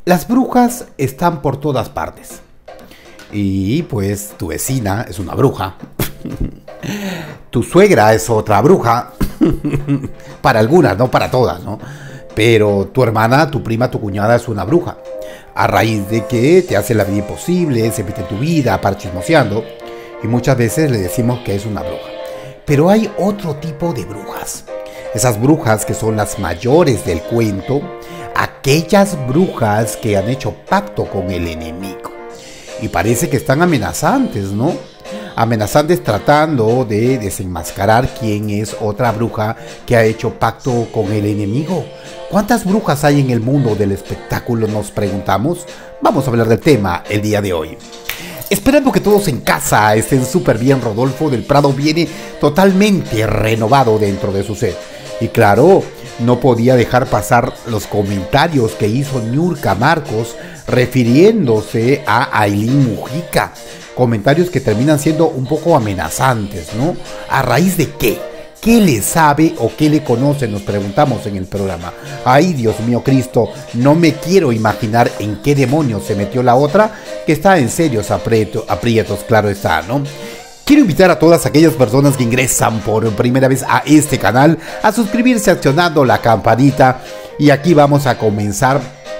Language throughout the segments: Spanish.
Las brujas están por todas partes. Y pues tu vecina es una bruja. Tu suegra es otra bruja. Para algunas, no para todas, ¿no? Pero tu hermana, tu prima, tu cuñada es una bruja. A raíz de que te hace la vida imposible, se mete en tu vida, para chismoseando. Y muchas veces le decimos que es una bruja. Pero hay otro tipo de brujas. Esas brujas que son las mayores del cuento. Aquellas brujas que han hecho pacto con el enemigo. Y parece que están amenazantes, ¿no? Amenazantes tratando de desenmascarar quién es otra bruja que ha hecho pacto con el enemigo. ¿Cuántas brujas hay en el mundo del espectáculo? Nos preguntamos. Vamos a hablar del tema el día de hoy. Esperando que todos en casa estén súper bien, Rodolfo del Prado viene totalmente renovado dentro de su ser. Y claro, no podía dejar pasar los comentarios que hizo Niurka Marcos refiriéndose a Ailín Mujica. Comentarios que terminan siendo un poco amenazantes, ¿no? ¿A raíz de qué? ¿Qué le sabe o qué le conoce? Nos preguntamos en el programa. Ay, Dios mío Cristo, no me quiero imaginar en qué demonios se metió la otra, que está en serios aprietos, claro está, ¿no? Quiero invitar a todas aquellas personas que ingresan por primera vez a este canal a suscribirse accionando la campanita. Y aquí vamos a comenzar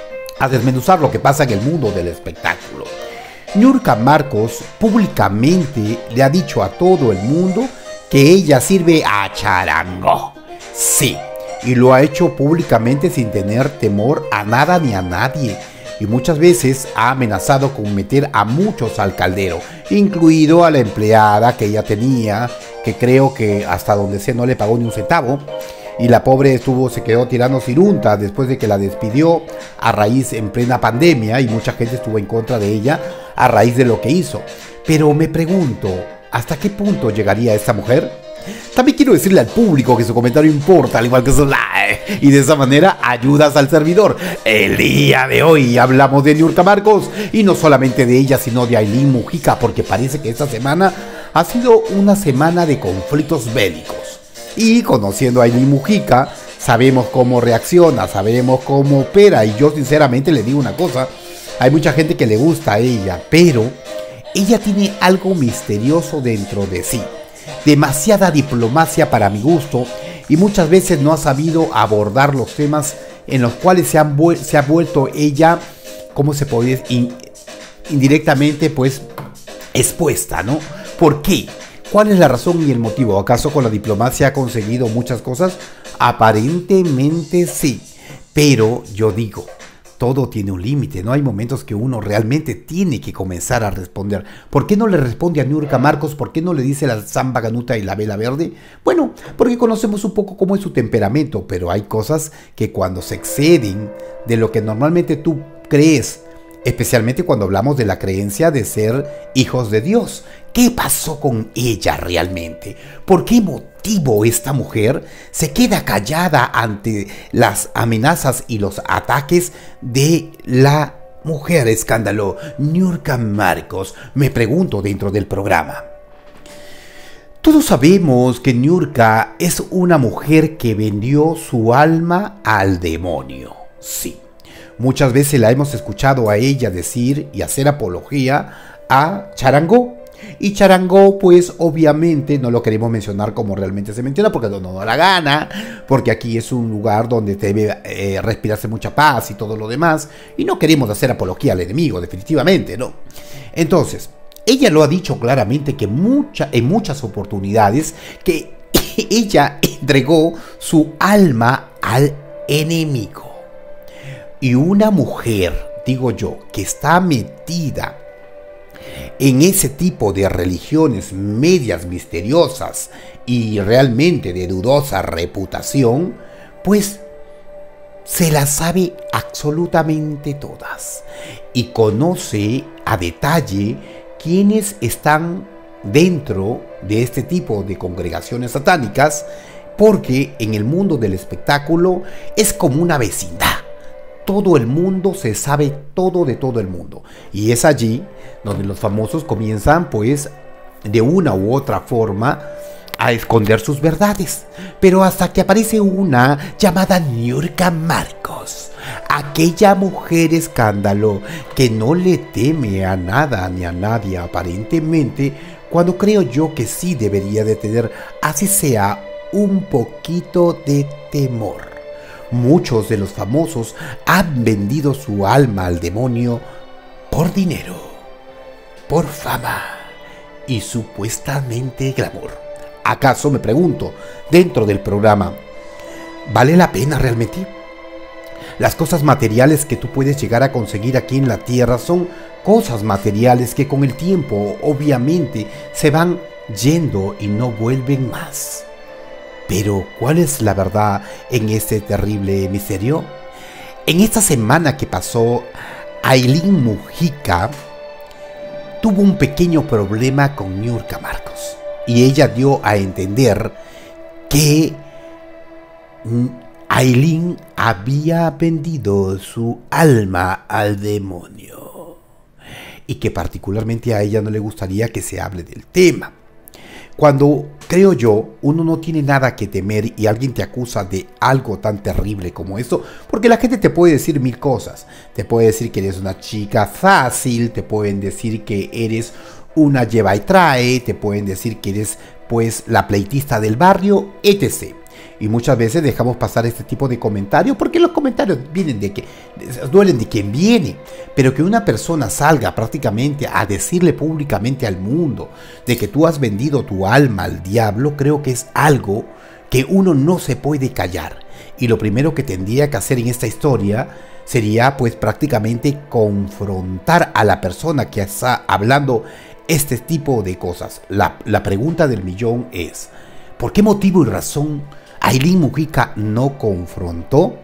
a desmenuzar lo que pasa en el mundo del espectáculo. Niurka Marcos públicamente le ha dicho a todo el mundo que ella sirve a charango. Sí, y lo ha hecho públicamente sin tener temor a nada ni a nadie. Y muchas veces ha amenazado con meter a muchos al caldero, incluido a la empleada que ella tenía, que creo que hasta donde sé no le pagó ni un centavo. Y la pobre se quedó tirando cirunta después de que la despidió a raíz en plena pandemia y mucha gente estuvo en contra de ella a raíz de lo que hizo. Pero me pregunto, ¿hasta qué punto llegaría esta mujer? También quiero decirle al público que su comentario importa, al igual que su like, y de esa manera ayudas al servidor. El día de hoy hablamos de Niurka Marcos, y no solamente de ella, sino de Ailín Mujica, porque parece que esta semana ha sido una semana de conflictos bélicos. Y conociendo a Ailín Mujica, sabemos cómo reacciona, sabemos cómo opera, y yo sinceramente le digo una cosa, hay mucha gente que le gusta a ella, pero ella tiene algo misterioso dentro de sí. Demasiada diplomacia para mi gusto y muchas veces no ha sabido abordar los temas en los cuales se ha vuelto ella, ¿cómo se podría decir? Indirectamente pues expuesta, ¿no? ¿Por qué? ¿Cuál es la razón y el motivo? ¿Acaso con la diplomacia ha conseguido muchas cosas? Aparentemente sí, pero yo digo, todo tiene un límite, ¿no? Hay momentos que uno realmente tiene que comenzar a responder. ¿Por qué no le responde a Niurka Marcos? ¿Por qué no le dice la samba ganuta y la vela verde? Bueno, porque conocemos un poco cómo es su temperamento, pero hay cosas que cuando se exceden de lo que normalmente tú crees, especialmente cuando hablamos de la creencia de ser hijos de Dios. ¿Qué pasó con ella realmente? ¿Por qué motivo esta mujer se queda callada ante las amenazas y los ataques de la mujer escándalo Niurka Marcos? Me pregunto dentro del programa. Todos sabemos que Niurka es una mujer que vendió su alma al demonio. Sí. Muchas veces la hemos escuchado a ella decir y hacer apología a Charangó. Y Charangó, pues obviamente no lo queremos mencionar como realmente se menciona porque no nos da la gana, porque aquí es un lugar donde debe respirarse mucha paz y todo lo demás, y no queremos hacer apología al enemigo, definitivamente, ¿no? Entonces, ella lo ha dicho claramente que en muchas oportunidades que ella entregó su alma al enemigo. Y una mujer, digo yo, que está metida en ese tipo de religiones medias misteriosas y realmente de dudosa reputación, pues se las sabe absolutamente todas y conoce a detalle quiénes están dentro de este tipo de congregaciones satánicas, porque en el mundo del espectáculo es como una vecindad. Todo el mundo se sabe todo de todo el mundo. Y es allí donde los famosos comienzan, pues, de una u otra forma, a esconder sus verdades, pero hasta que aparece una llamada Niurka Marcos, aquella mujer escándalo que no le teme a nada ni a nadie aparentemente, cuando creo yo que sí debería de tener, así sea, un poquito de temor. Muchos de los famosos han vendido su alma al demonio por dinero, por fama y supuestamente glamour. ¿Acaso, me pregunto, dentro del programa, vale la pena realmente? Las cosas materiales que tú puedes llegar a conseguir aquí en la tierra son cosas materiales que con el tiempo obviamente se van yendo y no vuelven más. Pero ¿cuál es la verdad en este terrible misterio? En esta semana que pasó, Ailín Mujica tuvo un pequeño problema con Niurka Marcos. Y ella dio a entender que Ailín había vendido su alma al demonio. Y que particularmente a ella no le gustaría que se hable del tema. Cuando, creo yo, uno no tiene nada que temer y alguien te acusa de algo tan terrible como esto, porque la gente te puede decir mil cosas. Te puede decir que eres una chica fácil, te pueden decir que eres una lleva y trae, te pueden decir que eres pues la pleitista del barrio, etc. Y muchas veces dejamos pasar este tipo de comentarios porque los comentarios vienen duelen de quien viene. Pero que una persona salga prácticamente a decirle públicamente al mundo de que tú has vendido tu alma al diablo, creo que es algo que uno no se puede callar. Y lo primero que tendría que hacer en esta historia sería pues prácticamente confrontar a la persona que está hablando este tipo de cosas. La pregunta del millón es, ¿por qué motivo y razón Ailín Mujica no confrontó?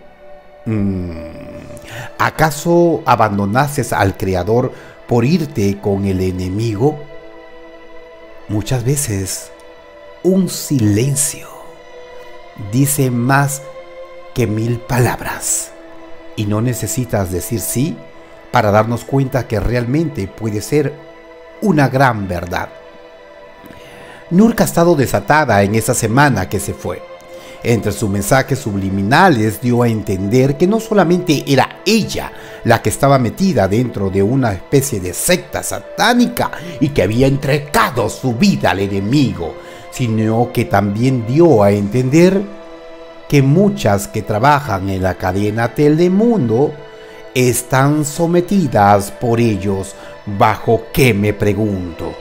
¿Acaso abandonaste al creador por irte con el enemigo? Muchas veces un silencio dice más que 1000 palabras y no necesitas decir sí para darnos cuenta que realmente puede ser una gran verdad. Niurka ha estado desatada en esa semana que se fue. Entre sus mensajes subliminales dio a entender que no solamente era ella la que estaba metida dentro de una especie de secta satánica y que había entregado su vida al enemigo, sino que también dio a entender que muchas que trabajan en la cadena Telemundo están sometidas por ellos. ¿Bajo qué, me pregunto?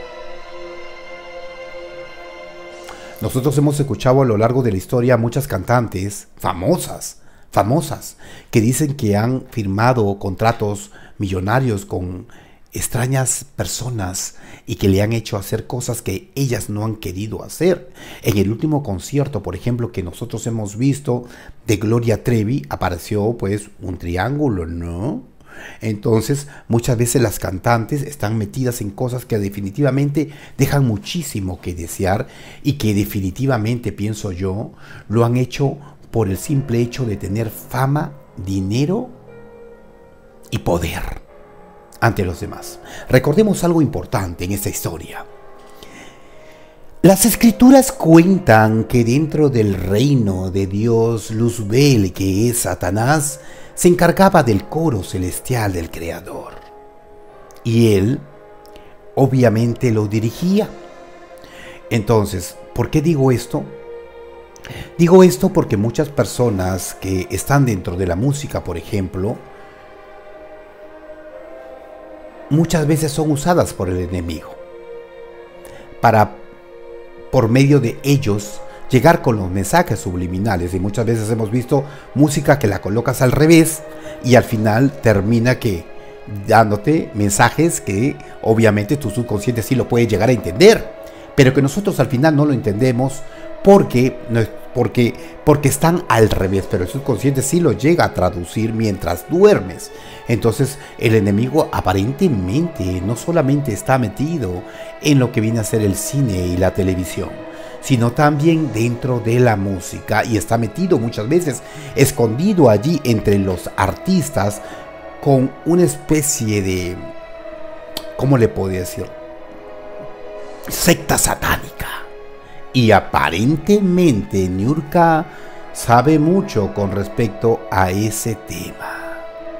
Nosotros hemos escuchado a lo largo de la historia muchas cantantes famosas, que dicen que han firmado contratos millonarios con extrañas personas y que le han hecho hacer cosas que ellas no han querido hacer. En el último concierto, por ejemplo, que nosotros hemos visto de Gloria Trevi, apareció pues un triángulo, ¿no? Entonces, muchas veces las cantantes están metidas en cosas que definitivamente dejan muchísimo que desear y que definitivamente, pienso yo, lo han hecho por el simple hecho de tener fama, dinero y poder ante los demás. Recordemos algo importante en esta historia. Las escrituras cuentan que dentro del reino de Dios, Luzbel, que es Satanás, se encargaba del coro celestial del Creador. Y él, obviamente, lo dirigía. Entonces, ¿por qué digo esto? Digo esto porque muchas personas que están dentro de la música, por ejemplo, muchas veces son usadas por el enemigo para, por medio de ellos, llegar con los mensajes subliminales. Y muchas veces hemos visto música que la colocas al revés y al final termina que dándote mensajes que obviamente tu subconsciente sí lo puede llegar a entender, pero que nosotros al final no lo entendemos porque están al revés, pero el subconsciente sí lo llega a traducir mientras duermes. Entonces el enemigo aparentemente no solamente está metido en lo que viene a ser el cine y la televisión, sino también dentro de la música, y está metido muchas veces escondido allí entre los artistas con una especie de, ¿cómo le puedo decir?, secta satánica. Y aparentemente Niurka sabe mucho con respecto a ese tema.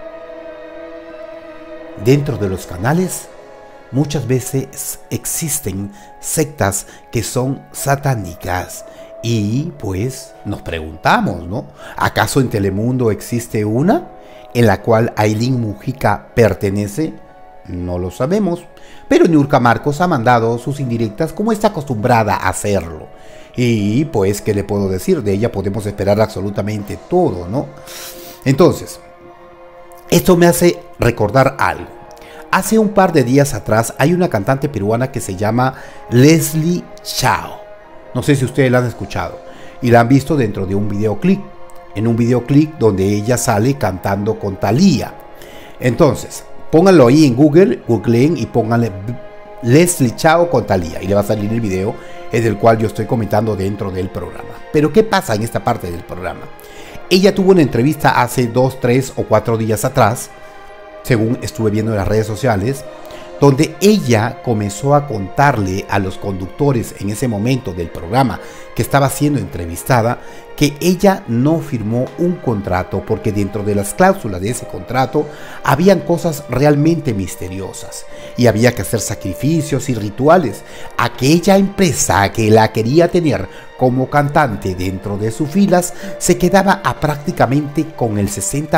Dentro de los canales muchas veces existen sectas que son satánicas y pues nos preguntamos, ¿no? ¿Acaso en Telemundo existe una en la cual Aylin Mujica pertenece? No lo sabemos, pero Niurka Marcos ha mandado sus indirectas como está acostumbrada a hacerlo. Y pues, ¿qué le puedo decir? De ella podemos esperar absolutamente todo, ¿no? Entonces, esto me hace recordar algo. Hace un par de días atrás hay una cantante peruana que se llama Leslie Chao. No sé si ustedes la han escuchado y la han visto dentro de un videoclip. En un videoclip donde ella sale cantando con Thalía. Entonces, pónganlo ahí en Google, googleen y pónganle Leslie Chao con Thalía y le va a salir el video en el cual yo estoy comentando dentro del programa. Pero ¿qué pasa en esta parte del programa? Ella tuvo una entrevista hace 2, 3 o 4 días atrás, según estuve viendo en las redes sociales, donde ella comenzó a contarle a los conductores en ese momento del programa que estaba siendo entrevistada que ella no firmó un contrato porque dentro de las cláusulas de ese contrato habían cosas realmente misteriosas y había que hacer sacrificios y rituales. Aquella empresa que la quería tener como cantante dentro de sus filas se quedaba a prácticamente con el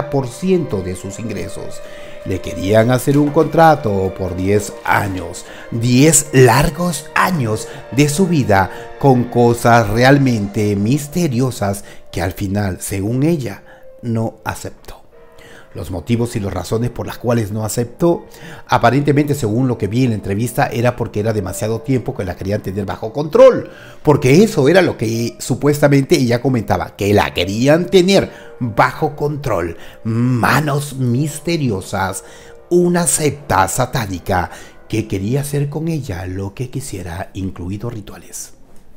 60% de sus ingresos. Le querían hacer un contrato por 10 años, 10 largos años de su vida con cosas realmente misteriosas que al final, según ella, no aceptó. Los motivos y las razones por las cuales no aceptó, aparentemente según lo que vi en la entrevista, era porque era demasiado tiempo que la querían tener bajo control. Porque eso era lo que supuestamente ella comentaba, que la querían tener bajo control. Manos misteriosas, una secta satánica que quería hacer con ella lo que quisiera, incluidos rituales.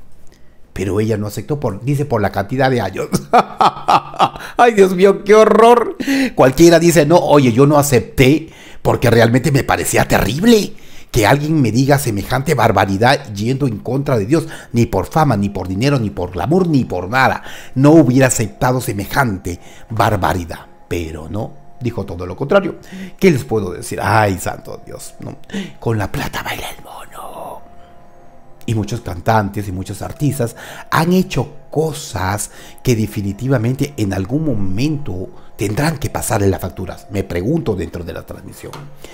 Pero ella no aceptó, dice, por la cantidad de años. ¡Ay, Dios mío, qué horror! Cualquiera dice, no, oye, yo no acepté porque realmente me parecía terrible que alguien me diga semejante barbaridad yendo en contra de Dios. Ni por fama, ni por dinero, ni por glamour, ni por nada. No hubiera aceptado semejante barbaridad. Pero no, dijo todo lo contrario. ¿Qué les puedo decir? ¡Ay, santo Dios! ¿No? Con la plata baila el mono. Y muchos cantantes y muchos artistas han hecho cosas que definitivamente en algún momento tendrán que pasar en las facturas. Me pregunto dentro de la transmisión,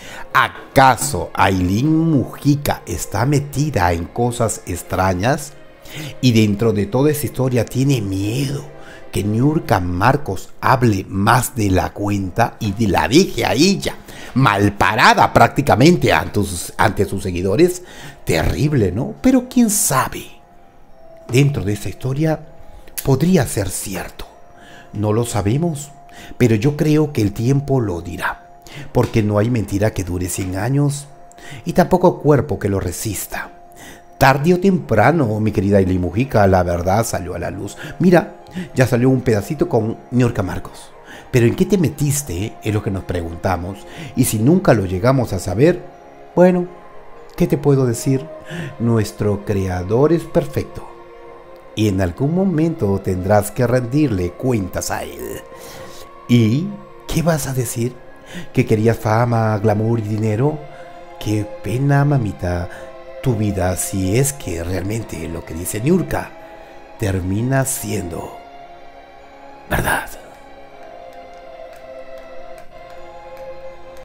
¿acaso Aylin Mujica está metida en cosas extrañas? Y dentro de toda esa historia tiene miedo que Niurka Marcos hable más de la cuenta y la deje a ella malparada prácticamente ante sus seguidores. Terrible, ¿no? Pero quién sabe, dentro de esta historia podría ser cierto. No lo sabemos, pero yo creo que el tiempo lo dirá, porque no hay mentira que dure 100 años y tampoco cuerpo que lo resista. Tarde o temprano, mi querida Aylin Mujica, la verdad salió a la luz. Mira, ya salió un pedacito con Niurka Marcos. Pero ¿en qué te metiste? Es lo que nos preguntamos. Y si nunca lo llegamos a saber, bueno, ¿qué te puedo decir? Nuestro creador es perfecto. Y en algún momento tendrás que rendirle cuentas a él. ¿Y qué vas a decir? ¿Que querías fama, glamour y dinero? Qué pena, mamita, tu vida, si es que realmente lo que dice Niurka termina siendo verdad.